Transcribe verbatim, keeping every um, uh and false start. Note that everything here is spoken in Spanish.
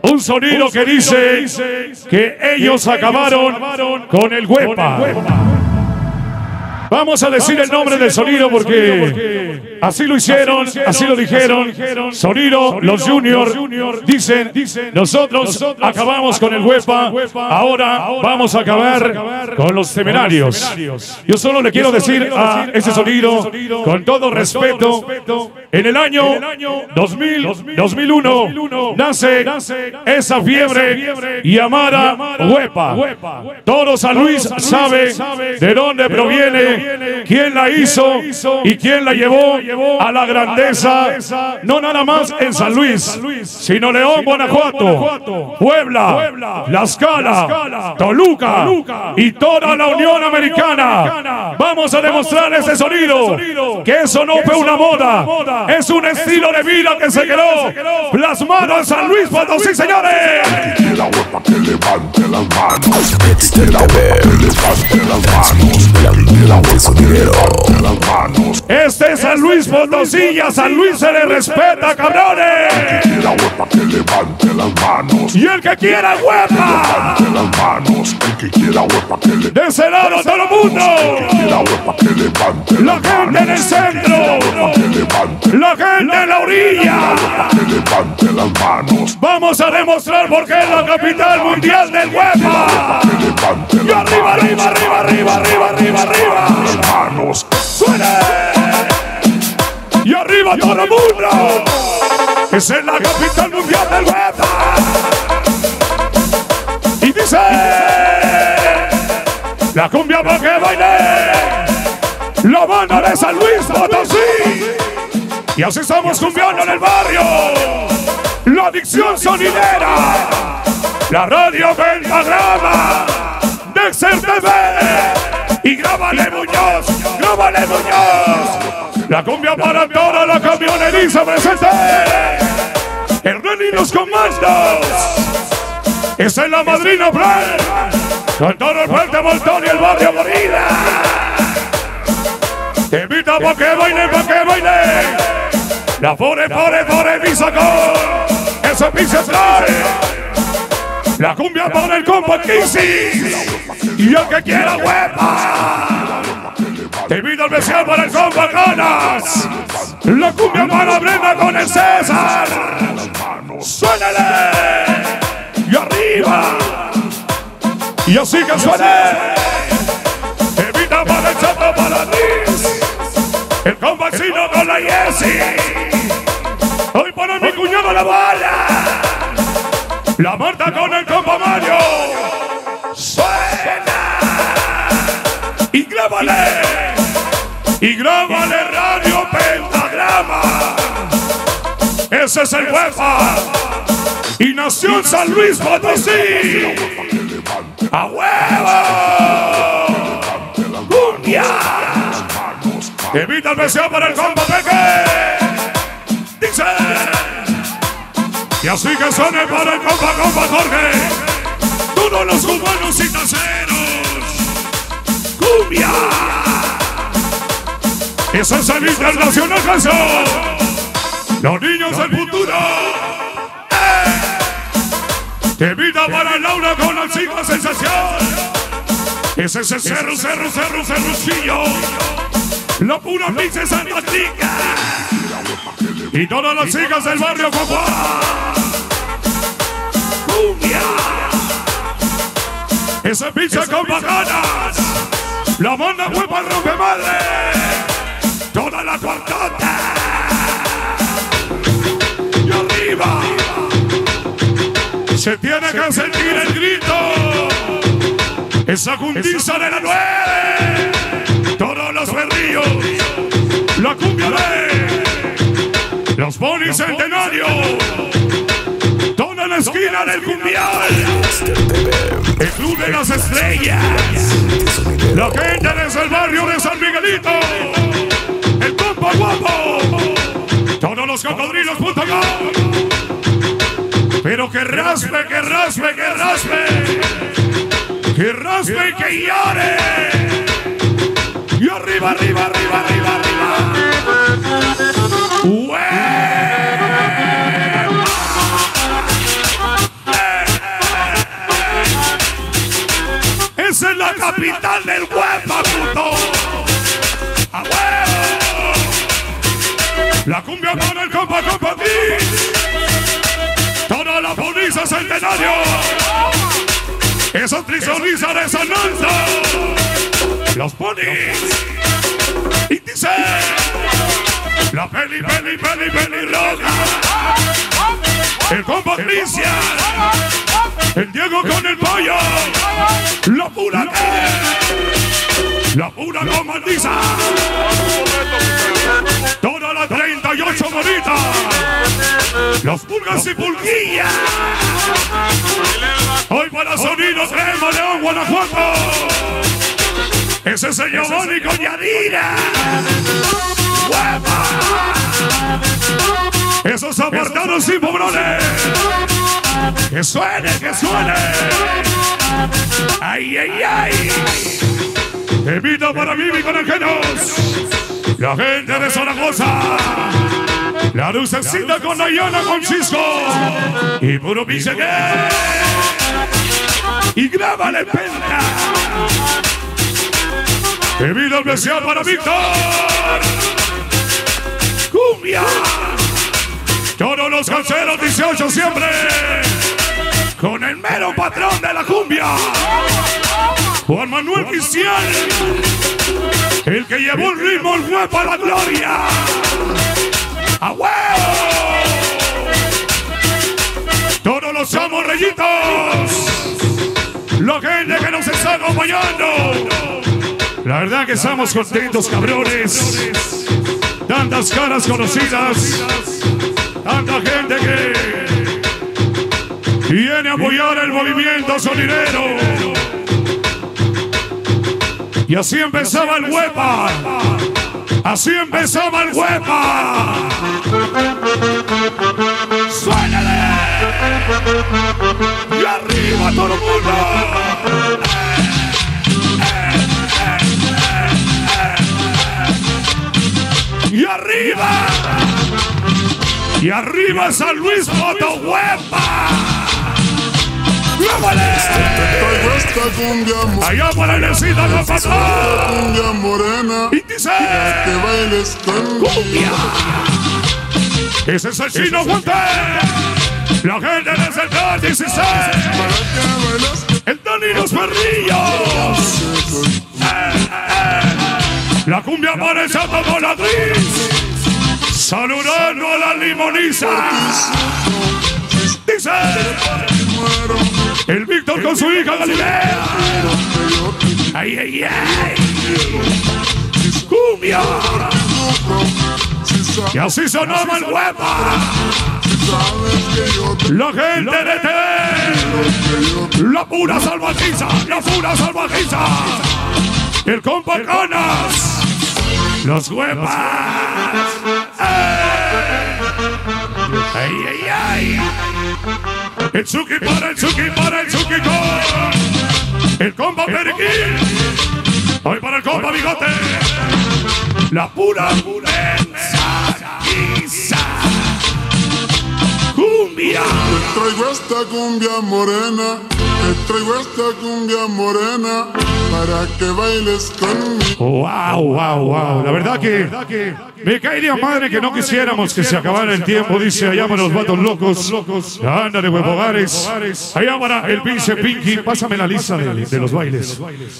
Un sonido que dice que ellos acabaron con el Huepa. Vamos a decir el nombre del sonido porque así lo hicieron, así lo dijeron. Sonido, los Junior dicen, nosotros acabamos con el Huepa, ahora vamos a acabar con los Temerarios. Yo solo le quiero decir a ese sonido, con todo respeto, en el año dos mil, dos mil uno nace esa fiebre llamada Huepa. Todo San Luis sabe de dónde proviene, quién la hizo y quién la llevó a la grandeza, no nada más en San Luis, sino León, Guanajuato, Puebla, Tlaxcala, Toluca y toda la Unión Americana. Vamos a demostrar ese sonido, que eso no fue una moda, es un estilo de vida que se quedó plasmado en San Luis Potosí, señores. La Huepa que levante las manos, que la Huepa que levante las manos, que la Huepa que levante las manos. Este es San Luis Potosí y a San Luis se le respeta, cabrones. La Huepa que levante las manos, y el que quiera Huepa, levante las manos, el que quiera Huepa que levante. De ese lado todo el mundo, la Huepa que levante la gente en el centro, la gente en la orilla, que levante las manos. Vamos a demostrar por qué es la capital mundial del Huepa. Y arriba, arriba, arriba, arriba, arriba, arriba, arriba. Las manos. ¡Suene! Y arriba todo el mundo. Esa es la capital mundial del Huepa. Y dice: la cumbia para que baile la banda de San Luis Potosí. Y así estamos cumbiando en el barrio. La adicción sonidera, la radio Pentagrama, Dexter T V y Grábale Muñoz, Grábale Muñoz. La cumbia para toda la camioneriza presente. El Reni y los comandos. Esa es la madrina Fran, con todo el Fuerte Montón y el barrio Morida. Te invita pa' que baile, pa' que baile. La fore, fore, fore, bisacón. Ese piso trae. La cumbia para el compa Kissy. Y el que quiera Huepa. Te invito al especial para el compa Ganas. La cumbia para Brenda con el César. Suénale. Y arriba. Y así que suene. Te invito para el Chato para Liz. El compa Chino con la Jessie. Hoy pone mi cuñado la bala. La Marta con el compa Mario. Suena. Y grábale. Y grábale Radio Pentagrama. Ese es el Huepa. Y nació en San Luis Potosí. ¡A huevo! ¡Cumbia! Evita el deseo para el compa Peque. Dice. Y así que suene para el compa, compa Jorge. Todos los cubanos y taceros. ¡Cumbia! Eso es el internacional canción. Los niños del futuro. ¡Eh! Te invita para Laura con la chica sensación. Ese es el cerro, cerro, cerro, cerrucillo. La pura pinche Santa Tica. Y todas las chicas del barrio Cocoa. Cumbia. Ese pinche con bacanas. La banda Huepa rompe madre. Toda la cuartota. Y arriba. Se tiene que sentir el grito. Esa cundiza de la nueve. Todos los perrillos. La cumbia de los ponis centenario. Toda la esquina del cumbial. El club de las estrellas. La gente desde el barrio de San Miguelito. El compa guapo. Todos los cocodrilos punto com. Pero que raspe, que raspe, que raspe. Que raspe y que llore. Y arriba, arriba, arriba, arriba, arriba. ¡Hueva! Esa es la capital del Huepa, puto. ¡A huevo! La cumbia para el compa, compa, ti. Toda la polisa centenario. Esa trisonisa resonando. Los ponis. Y dice. La peli, peli, peli, peli roja. El compa Cristian. El Diego con el pollo. La pura que. La pura comandiza. Toda la treinta y ocho bonitas. Los pulgas y pulguillas. Hoy para Sonido Crema León, Guanajuato. Ese es el Giovanni con Yadira. ¡Hueva! Esos apartados y pobrones. Que suene, que suene. Ay, ay, ay. Evita para mí, mi conejeros. La gente de Zaragoza. La lucecita con Dayana, con Cisco. Y puro pinche que. Y grábale pena. Evita especial para Víctor. Cumbia. Todos los canceros dieciocho siempre. Con el mero patrón de la cumbia. Juan Manuel Cristian. El que llevó el ritmo, el Huepa a la gloria. ¡A huevo! Todos los chamos rellitos. La gente que nos está acompañando. La verdad que estamos contentos, cabrones. Tantas caras conocidas. Tanta gente que viene a apoyar el movimiento sonidero. Y así empezaba el Huepa. Así empezaba el Huepa. ¡Suénale! Y arriba todo el mundo. Y arriba. Y arriba San Luis Potosí, Huepa. Traigo esta cumbia morena. Allá por la necesita la pasada. Cumbia morena. Y dice. Que bailes conmigo. Cumbia. Ese es el chino Guante. La gente de Central dieciséis. Para que bailes. El Dani y los perrillos. Eh, eh. La cumbia para el Chato con la Tris. Saludando a la limoniza. Dice. El Víctor con su hija Galilea. Ay, ay, ay. Cumbia. Y así sonaba el Huepa. La gente de T V. La pura salvajiza. La pura salvajiza. El compa Canas. Los Huepas. Ay, ay, ay. El Chucky para el Chucky para el Chucky con el compa Periquín. Hoy para el compa Bigote. La pura pureza. Cumbia. Te traigo esta cumbia morena. Te traigo esta cumbia morena. Para que bailes conmigo. Wow, wow, wow. La verdad que me caería madre que no quisiéramos que se acabara el tiempo. Dice allá para los vatos locos. Anda de Huevogares. Allá para el pinche Pinky. Pásame la lista de, de los bailes.